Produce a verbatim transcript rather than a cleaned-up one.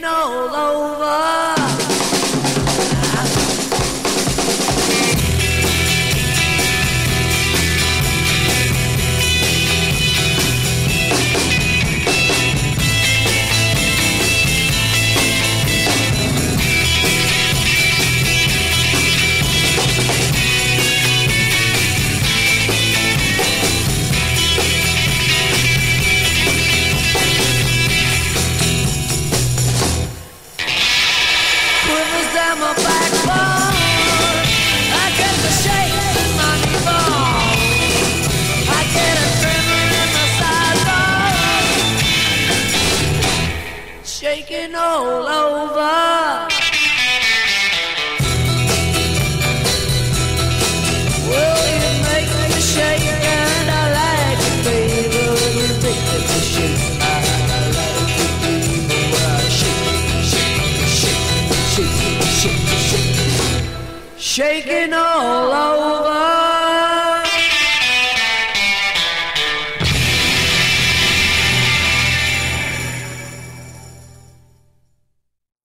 all over. My backbone, I get the shakes in my knee bone, I get a tremor in my side bone, shaking all over. Well, you make me shake and I like it, baby. You make me shake, I like it, baby. Well, I shake, shake, shake, shake. Shake it.